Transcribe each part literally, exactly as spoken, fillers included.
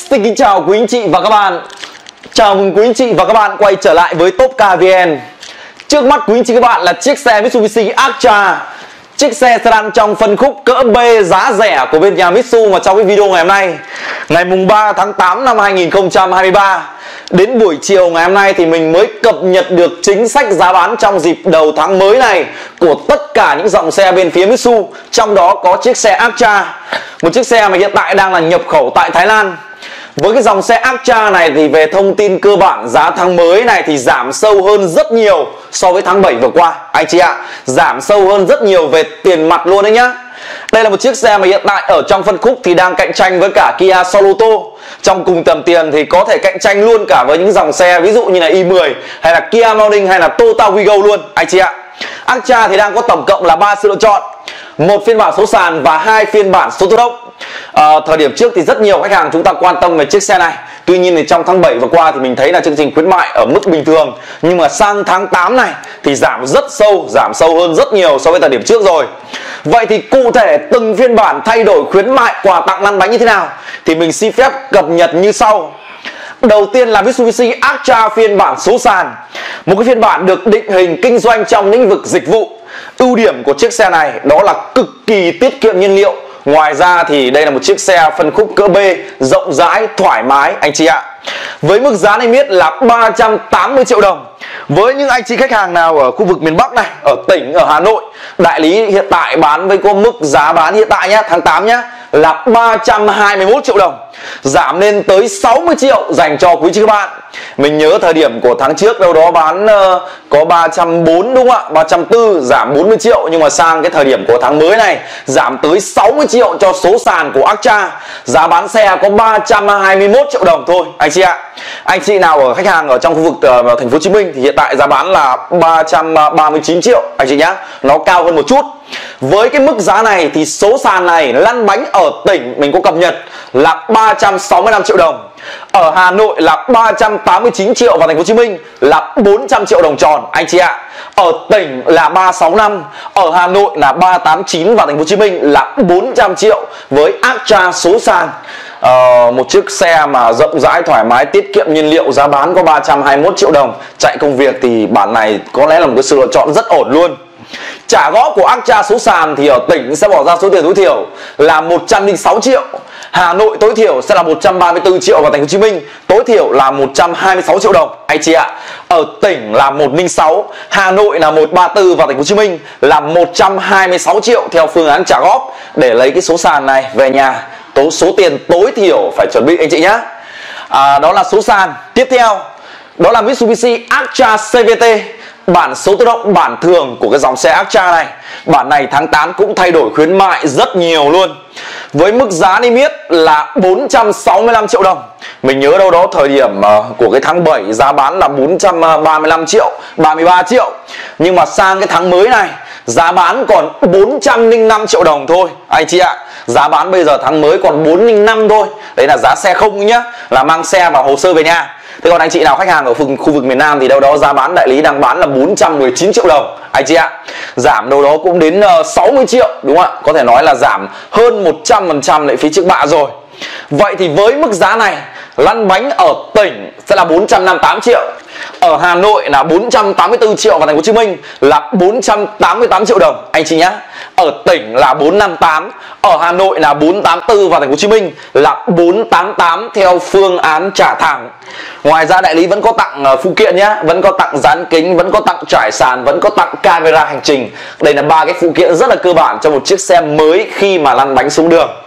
Xin kính chào quý anh chị và các bạn. Chào mừng quý anh chị và các bạn quay trở lại với Top Car vê en. Trước mắt quý anh chị các bạn là chiếc xe Mitsubishi Atra, chiếc xe sedan trong phân khúc cỡ B giá rẻ của bên nhà Mitsu mà trong cái video ngày hôm nay, ngày mùng ba tháng tám năm hai nghìn không trăm hai mươi ba. Đến buổi chiều ngày hôm nay thì mình mới cập nhật được chính sách giá bán trong dịp đầu tháng mới này của tất cả những dòng xe bên phía Mitsu. Trong đó có chiếc xe Atra, một chiếc xe mà hiện tại đang là nhập khẩu tại Thái Lan. Với cái dòng xe Atra này thì về thông tin cơ bản, giá tháng mới này thì giảm sâu hơn rất nhiều so với tháng bảy vừa qua anh chị ạ. Giảm sâu hơn rất nhiều về tiền mặt luôn đấy nhá. Đây là một chiếc xe mà hiện tại ở trong phân khúc thì đang cạnh tranh với cả Kia Sorento. Trong cùng tầm tiền thì có thể cạnh tranh luôn cả với những dòng xe ví dụ như là i mười hay là Kia Morning hay là Toyota Wigo luôn anh chị ạ. Atra thì đang có tổng cộng là ba sự lựa chọn, một phiên bản số sàn và hai phiên bản số tự động. À, thời điểm trước thì rất nhiều khách hàng chúng ta quan tâm về chiếc xe này. Tuy nhiên thì trong tháng bảy vừa qua thì mình thấy là chương trình khuyến mại ở mức bình thường, nhưng mà sang tháng tám này thì giảm rất sâu, giảm sâu hơn rất nhiều so với thời điểm trước rồi. Vậy thì cụ thể từng phiên bản thay đổi khuyến mại, quà tặng lăn bánh như thế nào thì mình xin phép cập nhật như sau. Đầu tiên là Mitsubishi Atra phiên bản số sàn, một cái phiên bản được định hình kinh doanh trong lĩnh vực dịch vụ. Ưu điểm của chiếc xe này đó là cực kỳ tiết kiệm nhiên liệu. Ngoài ra thì đây là một chiếc xe phân khúc cỡ B, rộng rãi, thoải mái anh chị ạ. Với mức giá niêm yết là ba trăm tám mươi triệu đồng. Với những anh chị khách hàng nào ở khu vực miền Bắc này, ở tỉnh, ở Hà Nội, đại lý hiện tại bán với có mức giá bán hiện tại nhá, tháng tám nhá, là ba trăm hai mươi mốt triệu đồng. Giảm lên tới sáu mươi triệu dành cho quý chị các bạn. Mình nhớ thời điểm của tháng trước đâu đó bán uh, có ba trăm bốn mươi đúng không ạ? ba trăm bốn, giảm bốn mươi triệu. Nhưng mà sang cái thời điểm của tháng mới này giảm tới sáu mươi triệu cho số sàn của Atra. Giá bán xe có ba trăm hai mươi mốt triệu đồng thôi anh chị ạ. Anh chị nào ở khách hàng ở trong khu vực uh, thành phố Hồ Chí Minh thì hiện tại giá bán là ba trăm ba mươi chín triệu anh chị nhá. Nó cao hơn một chút. Với cái mức giá này thì số sàn này lăn bánh ở tỉnh mình có cập nhật là ba trăm sáu mươi lăm triệu đồng. Ở Hà Nội là ba trăm tám mươi chín triệu và thành phố Hồ Chí Minh là bốn trăm triệu đồng tròn anh chị ạ. Ở tỉnh là ba trăm sáu mươi lăm, ở Hà Nội là ba trăm tám mươi chín và thành phố Hồ Chí Minh là bốn trăm triệu với Atra số sàn. Uh, một chiếc xe mà rộng rãi, thoải mái, tiết kiệm nhiên liệu, giá bán có ba trăm hai mươi mốt triệu đồng. Chạy công việc thì bản này có lẽ là một cái sự lựa chọn rất ổn luôn. Trả góp của Atra số sàn thì ở tỉnh sẽ bỏ ra số tiền tối thiểu là một trăm lẻ sáu triệu. Hà Nội tối thiểu sẽ là một trăm ba mươi tư triệu và thành phố Hồ Chí Minh tối thiểu là một trăm hai mươi sáu triệu đồng anh chị ạ. Ở tỉnh là một trăm lẻ sáu, Hà Nội là một trăm ba mươi tư và thành phố Hồ Chí Minh là một trăm hai mươi sáu triệu theo phương án trả góp. Để lấy cái số sàn này về nhà, tố số tiền tối thiểu phải chuẩn bị anh chị nhé. À, đó là số sàn. Tiếp theo đó là Mitsubishi Atra xê vê tê, bản số tự động bản thường của cái dòng xe Atra này. Bản này tháng tám cũng thay đổi khuyến mại rất nhiều luôn. Với mức giá niêm yết là bốn trăm sáu mươi lăm triệu đồng. Mình nhớ đâu đó thời điểm của cái tháng bảy giá bán là bốn trăm ba mươi lăm triệu, ba mươi ba triệu. Nhưng mà sang cái tháng mới này giá bán còn bốn trăm lẻ năm triệu đồng thôi anh chị ạ. Giá bán bây giờ tháng mới còn bốn trăm lẻ năm thôi. Đấy là giá xe không nhá, là mang xe và hồ sơ về nhà. Thế còn anh chị nào khách hàng ở khu vực miền Nam thì đâu đó giá bán đại lý đang bán là bốn trăm mười chín triệu đồng anh chị ạ. Giảm đâu đó cũng đến sáu mươi triệu đúng không ạ? Có thể nói là giảm hơn một trăm phần trăm lệ phí trước bạ rồi. Vậy thì với mức giá này lăn bánh ở tỉnh sẽ là bốn trăm năm mươi tám triệu, ở Hà Nội là bốn trăm tám mươi tư triệu và thành phố Hồ Chí Minh là bốn trăm tám mươi tám triệu đồng anh chị nhé. Ở tỉnh là bốn trăm năm mươi tám, ở Hà Nội là bốn trăm tám mươi tư và thành phố Hồ Chí Minh là bốn trăm tám mươi tám theo phương án trả thẳng. Ngoài ra đại lý vẫn có tặng phụ kiện nhé, vẫn có tặng dán kính, vẫn có tặng trải sàn, vẫn có tặng camera hành trình. Đây là ba cái phụ kiện rất là cơ bản cho một chiếc xe mới khi mà lăn bánh xuống đường.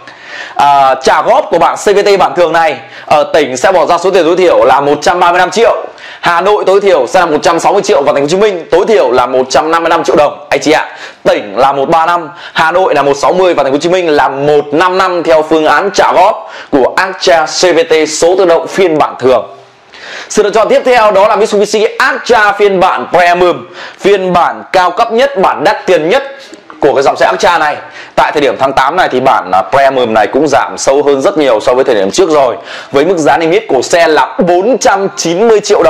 À, trả góp của bản xê vê tê bản thường này ở tỉnh sẽ bỏ ra số tiền tối thiểu là một trăm ba mươi lăm triệu, Hà Nội tối thiểu sẽ là một trăm sáu mươi triệu và thành phố Hồ Chí Minh tối thiểu là một trăm năm mươi lăm triệu đồng anh chị ạ. Tỉnh là một trăm ba mươi lăm, Hà Nội là một trăm sáu mươi và thành phố Hồ Chí Minh là một trăm năm mươi lăm theo phương án trả góp của Atra xê vê tê số tự động phiên bản thường. Sự lựa chọn tiếp theo đó là Mitsubishi Atra phiên bản Premium, phiên bản cao cấp nhất, bản đắt tiền nhất của cái dòng xe Atra này. Tại thời điểm tháng tám này thì bản Premium này cũng giảm sâu hơn rất nhiều so với thời điểm trước rồi. Với mức giá niêm yết của xe là bốn trăm chín mươi triệu đồng.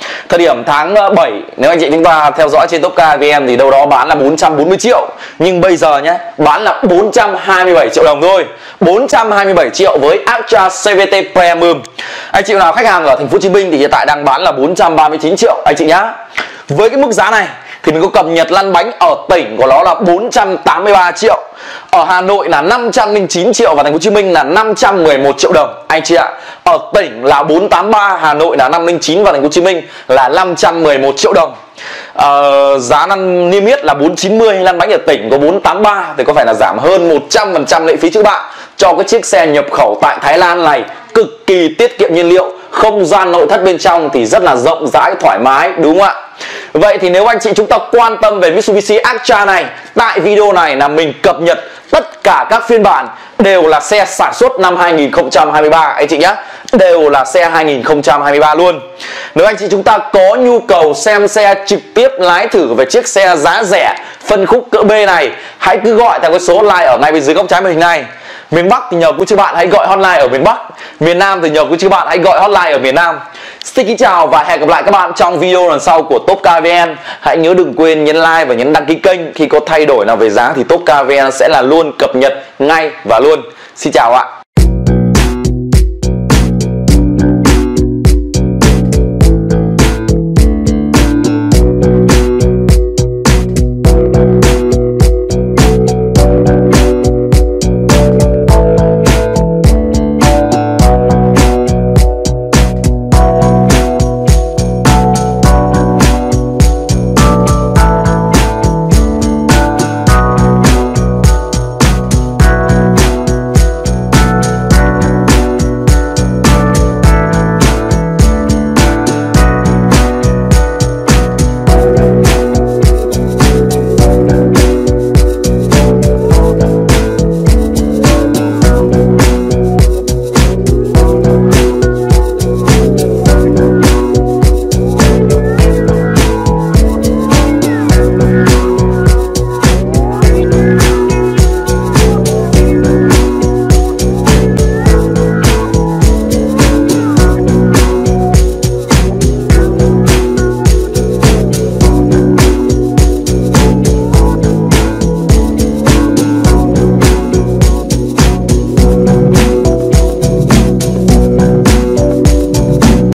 Thời điểm tháng bảy, nếu anh chị chúng ta theo dõi trên Topcar vê en thì đâu đó bán là bốn trăm bốn mươi triệu. Nhưng bây giờ nhé, bán là bốn trăm hai mươi bảy triệu đồng thôi. bốn trăm hai mươi bảy triệu với Actra xê vê tê Premium. Anh chị nào khách hàng ở thành phố Hồ Chí Minh thì hiện tại đang bán là bốn trăm ba mươi chín triệu anh chị nhá. Với cái mức giá này thì mình có cập nhật lăn bánh ở tỉnh của nó là bốn trăm tám mươi ba triệu, ở Hà Nội là năm trăm lẻ chín triệu và thành phố Hồ Chí Minh là năm trăm mười một triệu đồng anh chị ạ. Ở tỉnh là bốn trăm tám mươi ba, Hà Nội là năm trăm lẻ chín và thành phố Hồ Chí Minh là năm trăm mười một triệu đồng. Ờ, giá lăn niêm yết là bốn trăm chín mươi, lăn bánh ở tỉnh có bốn trăm tám mươi ba thì có phải là giảm hơn một trăm phần trăm lệ phí trước bạ cho cái chiếc xe nhập khẩu tại Thái Lan này, cực kỳ tiết kiệm nhiên liệu, không gian nội thất bên trong thì rất là rộng rãi thoải mái, đúng không ạ? Vậy thì nếu anh chị chúng ta quan tâm về Mitsubishi Actra này, tại video này là mình cập nhật tất cả các phiên bản đều là xe sản xuất năm hai nghìn không trăm hai mươi ba anh chị nhé, đều là xe hai nghìn không trăm hai mươi ba luôn. Nếu anh chị chúng ta có nhu cầu xem xe trực tiếp lái thử về chiếc xe giá rẻ phân khúc cỡ B này, hãy cứ gọi theo cái số hotline ở ngay bên dưới góc trái màn hình này. Miền Bắc thì nhờ quý chị bạn hãy gọi hotline ở miền Bắc, miền Nam thì nhờ quý chị bạn hãy gọi hotline ở miền Nam. Xin kính chào và hẹn gặp lại các bạn trong video lần sau của Topcar vê en. Hãy nhớ đừng quên nhấn like và nhấn đăng ký kênh. Khi có thay đổi nào về giá thì Topcar vê en sẽ là luôn cập nhật ngay và luôn. Xin chào ạ.